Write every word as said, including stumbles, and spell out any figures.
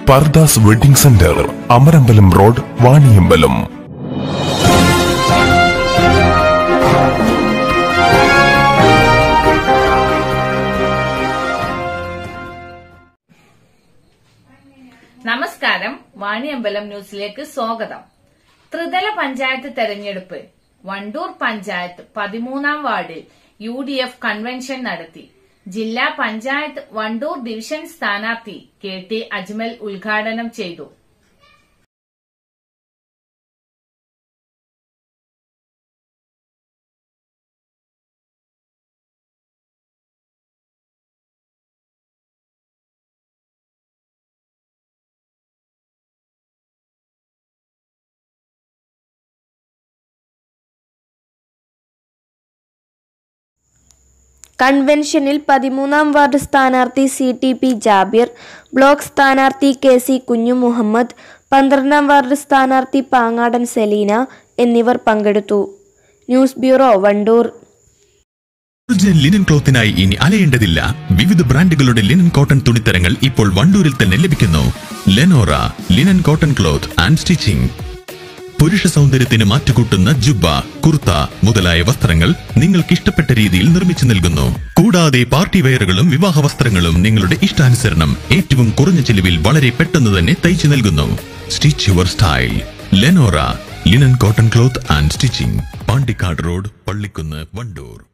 Purdahs wedding centre, Amarambalam road, Vaniyambalam. നമസ്കാരം, വാണിയമ്പലം ന്യൂസിലേക്ക് സ്വാഗതം. ത്രിതല പഞ്ചായത്ത് തെരഞ്ഞെടുപ്പ്. വണ്ടൂർ പഞ്ചായത്ത് പതിമൂന്നാം വാർഡിൽ യു ഡി എഫ് കൺവെൻഷൻ നടത്തി. ജില്ലാ പഞ്ചായത്ത് വണ്ടൂർ ഡിവിഷൻ സ്ഥാനാർത്ഥി കെ ടി അജ്മൽ ഉദ്ഘാടനം ചെയ്തു. കൺവെൻഷനിൽ പതിമൂന്നാം വാർഡ് സ്ഥാനാർത്ഥി C T P Jabir, block സ്ഥാനാർത്ഥി കെ സി കുഞ്ഞു മുഹമ്മദ്, പന്ത്രണ്ടാം വാർഡ് സ്ഥാനാർത്ഥി പാങ്ങാടൻ സെലീന എന്നിവർ പങ്കെടുത്തു. News bureau, Wandoor. ലിനൻ ക്ലോത്തിനായി ഇനി അലയേണ്ടതില്ല. വിവിധ ബ്രാൻഡുകളുടെ ലിനൻ കോട്ടൺ തുണിത്തരങ്ങൾ ഇപ്പോൾ വണ്ടൂരിൽ തന്നെ ലഭിക്കുന്നു. Lenora linen cotton cloth and stitching. പുരുഷ സൗന്ദര്യത്തിന് മാറ്റുകൂട്ടുന്ന ജുബ്ബ, കുർത്ത മുതലായ വസ്ത്രങ്ങൾ നിങ്ങൾക്ക് ഇഷ്ടപ്പെട്ട രീതിയിൽ നിർമ്മിച്ചു നൽകുന്നു. കൂടാതെ പാർട്ടി വെയറുകളും വിവാഹ വസ്ത്രങ്ങളും നിങ്ങളുടെ ഇഷ്ടാനുസരണം ഏറ്റവും കുറഞ്ഞ ചെലവിൽ വളരെ പെട്ടെന്ന് തന്നെ തയ്ച്ചു നൽകുന്നു. Stitch your style. Lenora linen cotton cloth and stitching, Pandikkad road, Pallikkunnu, Wandoor.